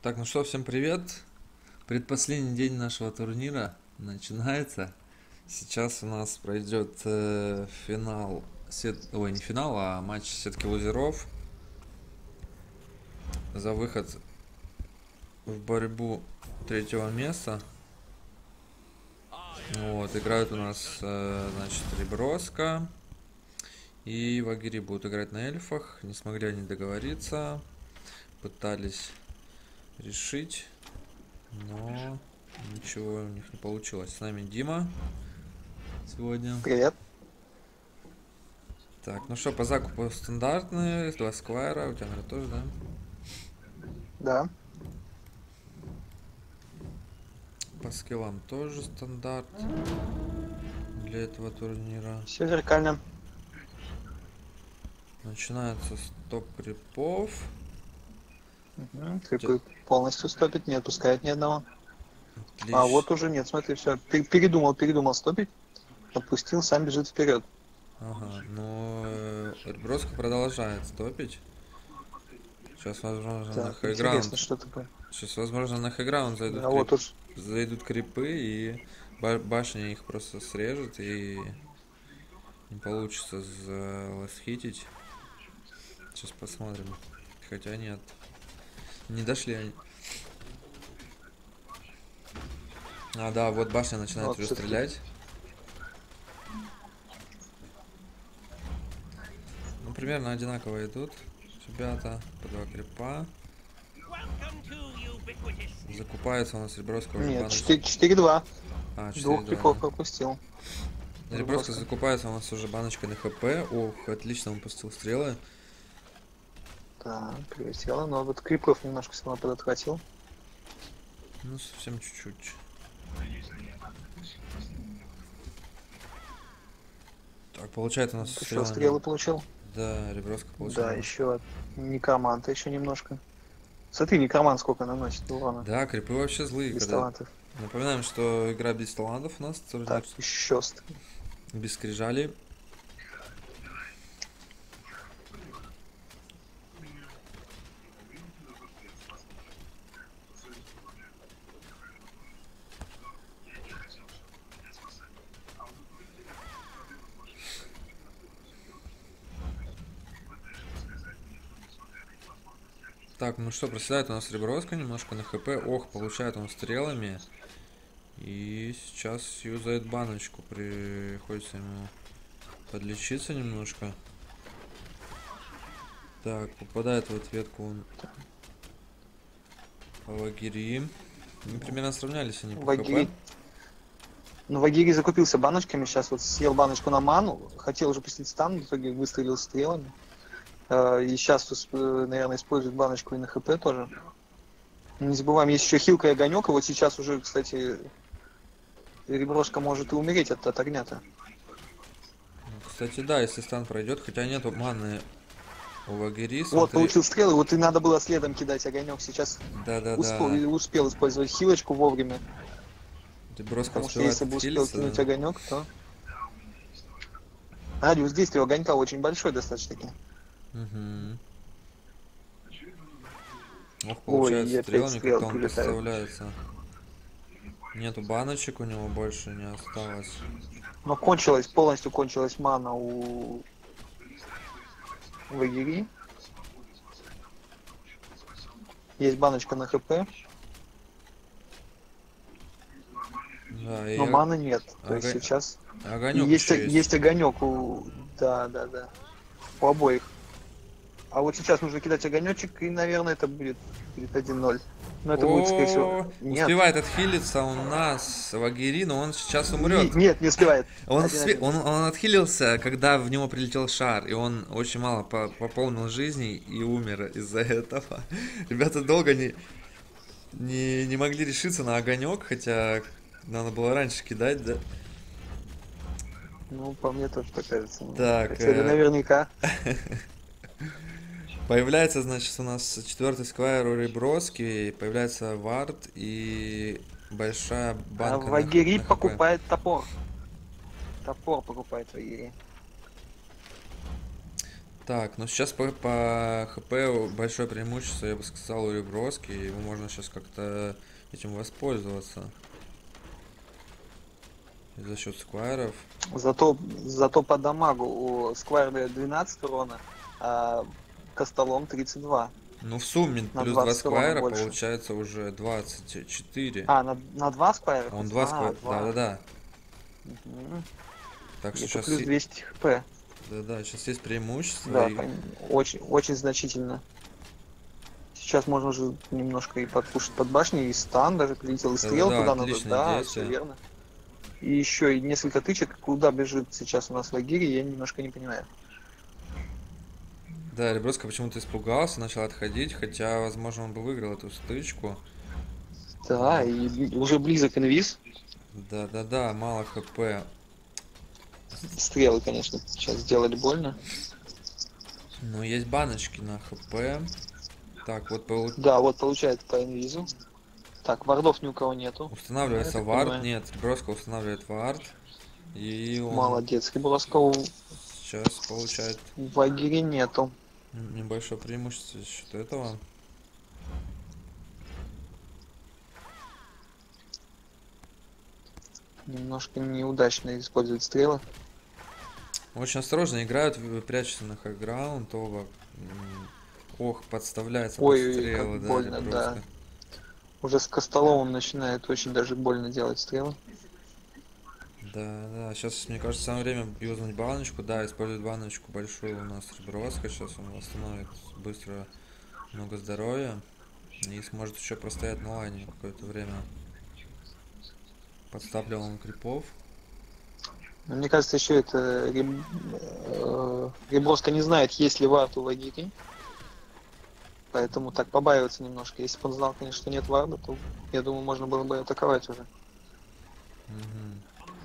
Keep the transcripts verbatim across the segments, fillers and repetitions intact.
Так, ну что, всем привет. Предпоследний день нашего турнира начинается. Сейчас у нас пройдет э, финал, сет... ой, не финал, а матч сетки лузеров за выход в борьбу третьего места. Вот, играют у нас, э, значит, Реброска и Вагири будут играть на эльфах. Не смогли они договориться, пытались решить, но ничего у них не получилось. С нами Дима сегодня. Привет. Так, ну что, по закупу стандартные, два сквайра, у тебя, наверное, тоже, да? Да. По скиллам тоже стандарт для этого турнира. Все зеркально. Начинается стоп крипов. Угу. Крипы полностью стопит, не отпускает ни одного. Отлично. А вот уже нет, смотри, все. Передумал, передумал стопить. Отпустил, сам бежит вперед. Ага, но Реброска продолжает стопить. Сейчас, возможно, на Так, хайграунд. интересно, что такое. Сейчас, возможно, на хайграунд зайдут, А крип... вот уж. зайдут крипы, и ба- башня их просто срежет, и не получится заласхитить. Сейчас посмотрим. Хотя нет. Не дошли они. А, да, вот башня начинает Вот уже всё-таки. стрелять. Ну, примерно одинаково идут ребята. По два крипа. Закупается у нас Реброска уже Нет, баночка. четыре-два. А, Двух четыре два, крипов да. пропустил. Реброска закупается у нас уже баночкой на хп. Ох, отлично, он пустил стрелы. Так, прилетело, но вот крипов немножко все равно подотхватил. Ну, совсем чуть-чуть. Так, получается у нас Еще стрелами. стрелы получил. Да, Реброска получил. Да, еще от некроманта еще немножко. Смотри, некромант сколько наносит урона. Да, крипы вообще злые. Без Когда... талантов. Напоминаем, что игра без талантов у нас. Турнир. Так, еще стрелы. Без скрижалей. Так, ну что, проседает у нас Реброска немножко на хп. Ох, получает он стрелами. И сейчас юзает баночку. Приходится ему подлечиться немножко. Так, попадает в ответку он по Вагири. Ну, примерно сравнялись они по Вагири. хп. Ну, Вагири закупился баночками, сейчас вот съел баночку на ману, хотел уже пустить стан, в итоге выстрелил стрелами. И сейчас, наверное, использует баночку и на хп тоже. Не забываем, есть еще хилка и огонек, и вот сейчас уже, кстати, Реброшка может и умереть от, от огня-то. Ну, кстати, да, если стан пройдет, хотя нету маны у Вагири. Вот, Смотри. получил стрелы, вот и надо было следом кидать огонек. Сейчас Да-да-да. успел, успел использовать хилочку вовремя. Реброска Потому что успевает если бы успел отхилиться, кинуть да. огонек, то... Радиус действия огонька очень большой достаточно-таки. Угу. Ох, Ой, получается, и опять стрелами стрелы как-то он прилетают. подставляется. Нету баночек у него больше не осталось. Но кончилась, полностью кончилась мана у Вагири. Есть баночка на хп. Да, и Но маны нет. То ого... есть сейчас... огонек есть, еще есть. есть огонек у... Да, да, да. У обоих. А вот сейчас нужно кидать огонечек, и, наверное, это будет, будет один ноль. Но это будет, скорее всего... Нет. Успевает отхилиться у нас Вагири, но он сейчас Не- умрет. Нет, не успевает. Он, Один успе- один. он, он отхилился, когда в него прилетел шар, и он очень мало по- пополнил жизней и умер из-за этого. Ребята долго не, не, не могли решиться на огонек, хотя надо было раньше кидать, да? Ну, по мне тоже так кажется. Так, Хотели э, наверняка. появляется, значит, у нас четвертый сквайр у Реброски, появляется вард и большая А банка на, Вагири на хп. покупает топор. Топор покупает Вагири. Так, ну сейчас по, по хп большое преимущество, я бы сказал, у Реброски. Его можно сейчас как-то этим воспользоваться. И за счет сквайров. Зато, зато по дамагу у Сквайр дает двенадцать урона, а Костолом тридцать два. Ну, в сумме На плюс два двадцать урона сквайра больше. получается уже двадцать четыре. А, на, на два Сквайра? Он два А, сквайра. два. Да-да-да. Мгм. Так что Это сейчас... плюс двести хп. Да-да, сейчас есть преимущество. Да, И... пон- очень, очень значительно. Сейчас можно уже немножко и подпушить под башней, и стан даже прилетел, и стрел Да-да-да, куда надо. отличное Да, все действие. верно. И еще и несколько тычек, куда бежит сейчас у нас Вагири, я немножко не понимаю. Да, Реброска почему-то испугался, начал отходить, хотя, возможно, он бы выиграл эту стычку. Да, Но... и бли- уже близок инвиз. Да-да-да, мало хп. Стрелы, конечно, сейчас сделали больно. Но есть баночки на хп. Так, вот пол- Да, вот получается по инвизу. Так, вардов ни у кого нету. Я устанавливается так вард. понимаю. Нет, Реброска устанавливает вард. И он Молодец. Риброска у сейчас получает Вагири нету. небольшое преимущество за счет этого. Немножко неудачно использует стрелы. Очень осторожно играют, в- прячутся на хайграунд, оба. М, Ох, подставляется под Ой-ой-ой, как стрелы, да, больно, да. Реброска. Уже с Костоломом начинает очень даже больно делать стрелы. Да, да, сейчас, мне кажется, самое время юзнуть баночку, да, использовать баночку большую у нас Реброска, сейчас он восстановит быстро много здоровья и сможет еще простоять на лайне какое-то время. Подставлял он крипов. Но мне кажется, еще это Риб... э, Риброска не знает, есть ли вард у Вагири. Поэтому так побаивается немножко. Если бы он знал, конечно, что нет варда, то, я думаю, можно было бы атаковать уже. Мгм.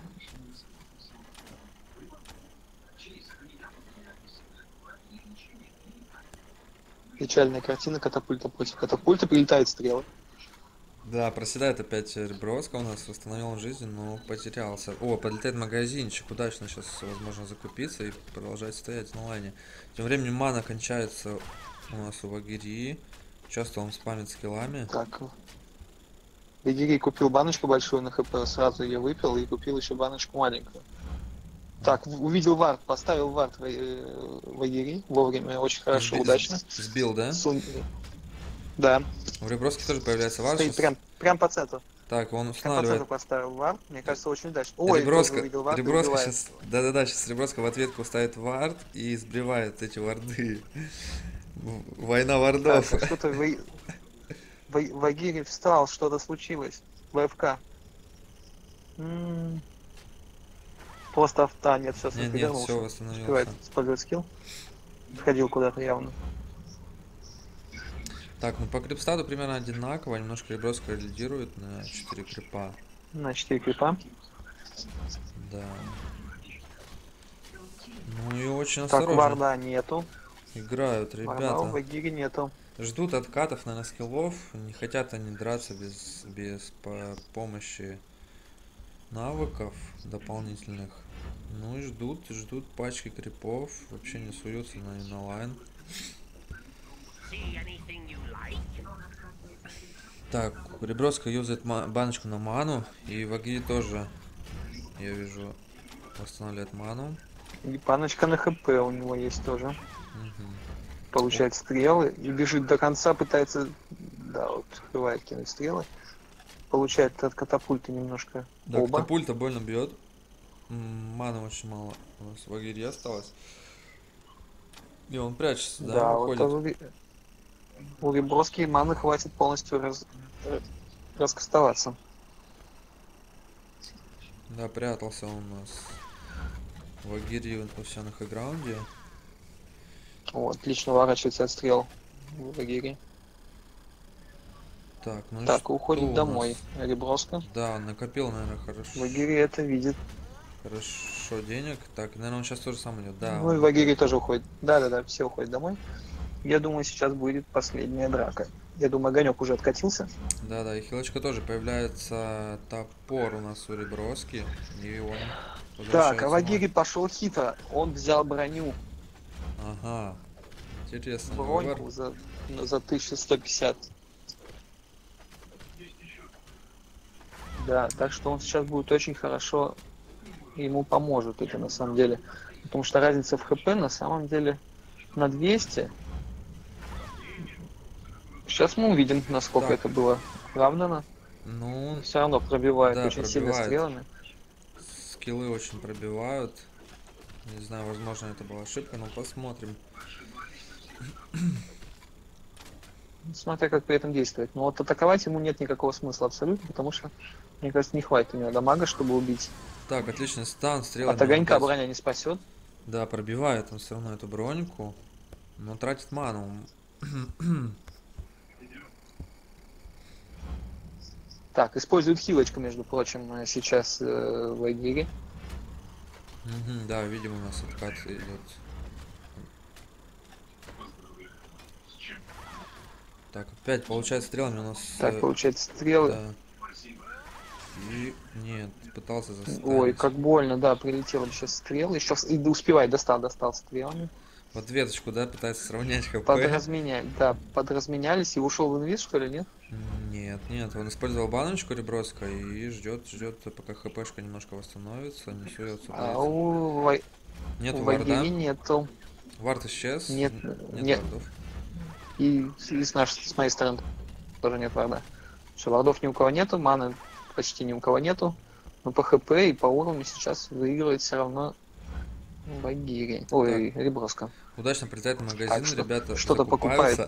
Печальная картина, катапульта против катапульта, прилетают стрелы. Да, проседает опять Реброска у нас, восстановил жизнь, но потерялся. О, подлетает магазинчик, удачно сейчас, возможно, закупиться и продолжать стоять на лайне. Тем временем мана кончается у нас у Вагири. Часто он спамит скиллами. Так, Вагири купил баночку большую на хп, сразу ее выпил и купил еще баночку маленькую. Так, в- увидел вард, поставил вард в э, Вагири вовремя, очень хорошо, Сби- удачно. Сбил, да? Сун- Да, У Реброски тоже появляется вар стоит сейчас. прям, прям по центру. Так, он Прям по центру устанавливает. поставил вард, мне кажется, очень удачно. Ой, тоже Реброска, увидел вард и Реброска убивает. сейчас, да-да-да, сейчас Реброска в ответку ставит вард и сбривает эти варды. В- Война вардов. Так, а что-то вы... Ва- Вагири встал, что-то случилось. ВФК. М, Просто авто, нет, сейчас Нет, он нет, все перевернулся. восстановился. Успевает использовать скилл. Сходил куда-то явно. Так, ну по крипстату примерно одинаково, немножко Реброска лидирует на четыре крипа. На четыре крипа. Да. Ну и очень Так, осторожно варда нету. играют Варда у ребята. Вагири нету. Ждут откатов, наверное, скиллов. Не хотят они драться без, без по- помощи навыков дополнительных. Ну и ждут, ждут пачки крипов. Вообще не суются на, на лайн. Так, Реброска юзает ма- баночку на ману. И Вагири тоже, я вижу, восстанавливает ману. И паночка на хп у него есть тоже. Мгм. Получает стрелы и бежит до конца, пытается, да, вот, успевает кинуть стрелы. Получает от катапульты немножко Да, оба. катапульта больно бьет. М, Маны очень мало. У нас в Вагири осталось. И он прячется, да, Да, вот выходит. у Ри- у Риброски маны хватит полностью раз... э, раскастоваться. Да, прятался он у нас в Вагири у себя на хайграунде. Вот, отлично уворачивается от стрел в Вагири. Так, ну и Так, что уходит у домой нас? Риброска. Да, он накопил, наверное, хорошо, Вагири это видит. хорошо денег. Так, наверное, он сейчас тоже сам идет. Да, Ну и он Вагири уходит. тоже уходит. Да-да-да, все уходят домой. Я думаю, сейчас будет последняя драка. Я думаю, огонек уже откатился. Да, да, и хилочка тоже появляется топор у нас у Реброски. И он Так, возвращается а Вагири вновь. пошел хитро. Он взял броню. Ага. Интересный выбор. Броньку за, ну, за тысячу сто пятьдесят. Да, так что он сейчас будет очень хорошо, ему поможет это на самом деле. Потому что разница в хп на самом деле на двести. Сейчас мы увидим, насколько Так. это было оправдано. Ну, Все равно пробивает да, очень сильно пробивает. стрелами. Скиллы очень пробивают. Не знаю, возможно, это была ошибка, но посмотрим. Смотря как при этом действовать. Но вот атаковать ему нет никакого смысла абсолютно, потому что, мне кажется, не хватит у него дамага, чтобы убить. Так, отличный стан, стрелами. От огонька он опять- броня не спасет. Да, пробивает он все равно эту броньку, но тратит ману. Так, использует хилочку, между прочим, э, сейчас э, в Агире. Мгм, да, видимо, у нас откат идет. Так, опять получается стрелами у нас. Так, э, получается, стрелы. да. И нет, пытался заставить. Ой, как больно, да, прилетела сейчас стрела. Еще и успевай, достал, достал стрелами. Вот веточку, да, пытается сравнять хп. Подразменяли, да, подразменялись и ушел в инвиз, что ли, нет? Нет, нет, он использовал баночку реброска и ждет, ждет, пока хпшка немножко восстановится, не суется. А у, Вай- Нет у варда. Вагири нету. Вард исчез. Нет, нет, нет. вардов. И, и с, нашей, с моей стороны тоже нет варда. Что вардов ни у кого нету, маны почти ни у кого нету. Но по хп и по уровню сейчас выигрывает все равно Вагири. Ой, Реброска. Удачно прилетает в магазин, Так, что- ребята что-то закупаются.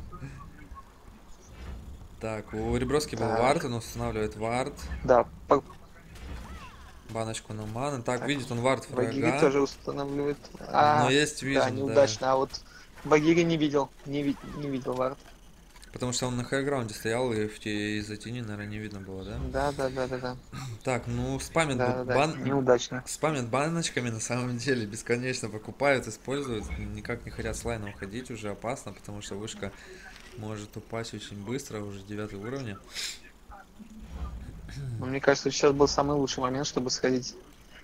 Так, у Реброски был Так. вард, он устанавливает вард. Да, по- Баночку на ману. Так, Так, видит он вард Вагири врага. тоже устанавливает. Но А, есть да, вижен, да. неудачно. А вот Вагири не видел, не, ви- не видел вард. Потому что он на хайграунде стоял, и в те из-за тени, наверное, не видно было, да? Да, да, да, да, да. Так, ну спамят Да, б- да, да. бан... Неудачно. спамят баночками на самом деле, бесконечно покупают, используют, никак не хотят с лайна уходить, уже опасно, потому что вышка может упасть очень быстро, уже девятый уровень. Но мне кажется, сейчас был самый лучший момент, чтобы сходить.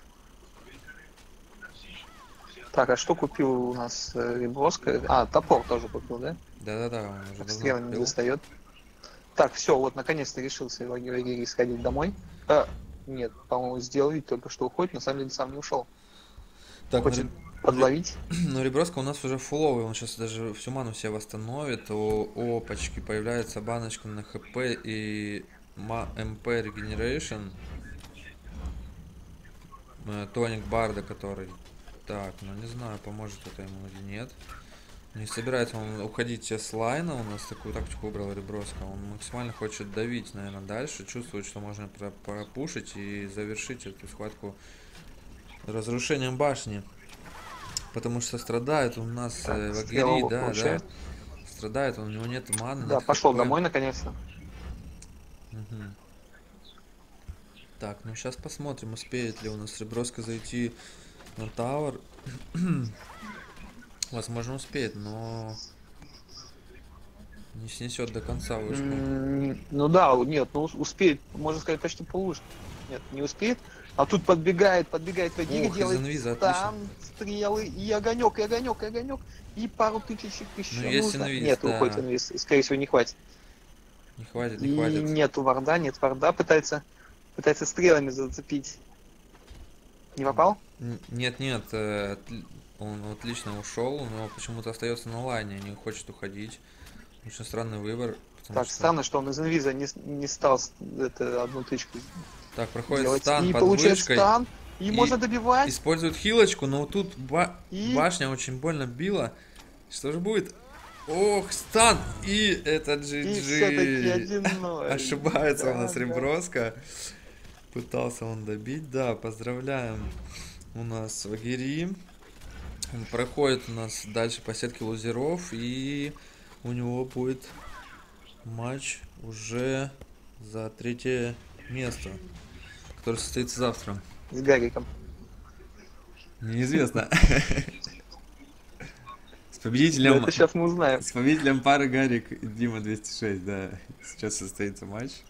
Так, а что купил у нас э, Реброска? А, топор тоже купил, да? Да-да-да, он уже давно Стрелами не купил. достает. Так, все, вот наконец-то решился Вагири сходить домой. А, нет, по-моему, сделал вид только что уходит, на самом деле сам не ушел. Так, ну, Хочет Ре- подловить. ну Реброска у нас уже фуловый, он сейчас даже всю ману все восстановит. О, опачки, появляется баночка на хп и ма- МП Regeneration. Э, Тоник Барда, который... Так, ну не знаю, поможет это ему или нет. Не собирается он уходить с лайна, у нас такую тактику выбрал Реброска. Он максимально хочет давить, наверное, дальше. Чувствует, что можно про- пропушить и завершить эту схватку разрушением башни. Потому что страдает у нас Так, э, стрела Вагири, да, да. получает. Страдает, он, у него нет маны. Да, нет пошел хп. домой наконец-то. Мгм. Так, ну сейчас посмотрим, успеет ли у нас Реброска зайти на Тауэр. Возможно, успеет, но не снесет до конца вышку. М, Ну да, у- нет, ну ус- успеет, можно сказать, почти полвышки. Нет, не успеет. А тут подбегает, подбегает Вагири, Ох, из делает инвиза, там стрелы, и огонек, и огонек, и огонек, и пару тычечек еще Ну, есть нужно. инвиз, Нет, да. уходит инвиз, скорее всего, не хватит. Не хватит, не И хватит. нету варда, нет варда, пытается, пытается стрелами зацепить. Не попал? Н- Нет, нет, э, отли- он отлично ушел, но почему-то остается на лайне, не хочет уходить. Очень странный выбор. Потому Так, что... странно, что он из инвиза не, с- не стал с- это, одну тычку Так, проходит делать. стан И под получает вышкой. стан, и, И- можно добивать. Использует хилочку, но тут ба- И- башня очень больно била. Что же будет? Ох, стан! И это И все-таки джи джи. один ноль. Ошибается у Да, нас да. Реброска. Пытался он добить. Да, поздравляем. У нас Вагири. Он проходит у нас дальше по сетке лузеров. И у него будет матч уже за третье место, который состоится завтра. С Гариком. Неизвестно. С Но победителем, это сейчас мы узнаем. с победителем пары Гарик и Дима двести шесть, да. Сейчас состоится матч.